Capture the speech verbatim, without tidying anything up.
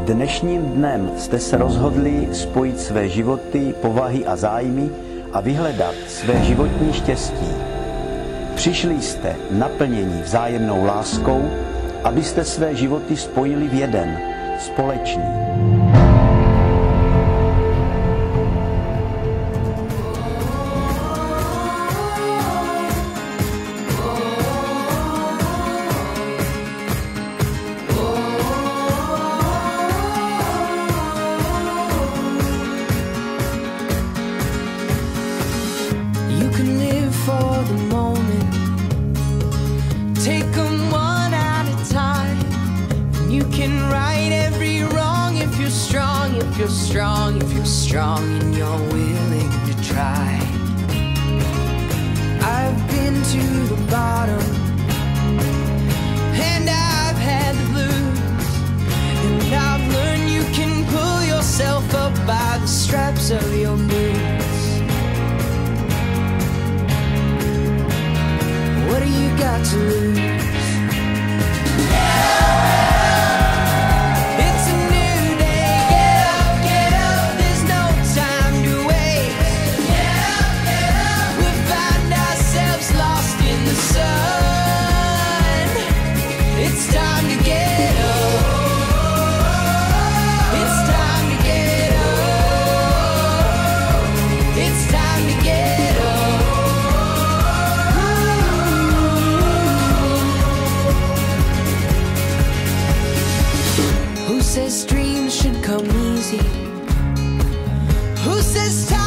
Dnešním dnem jste se rozhodli spojit své životy, povahy a zájmy a vyhledat své životní štěstí. Přišli jste naplnění vzájemnou láskou, abyste své životy spojili v jeden, společný. You can live for the moment, take them one at a time. And you can right every wrong if you're strong, if you're strong, if you're strong and you're willing to try. I've been to the bottom and I've had the blues, and I've learned you can pull yourself up by the straps of your boots. What do you got to lose? It's a new day. Get up, get up. There's no time to waste. Get up, get up. We'll find ourselves lost in the sun. It's time to get up. It's time to get up. It's time to get up. Who says dreams should come easy? Who says time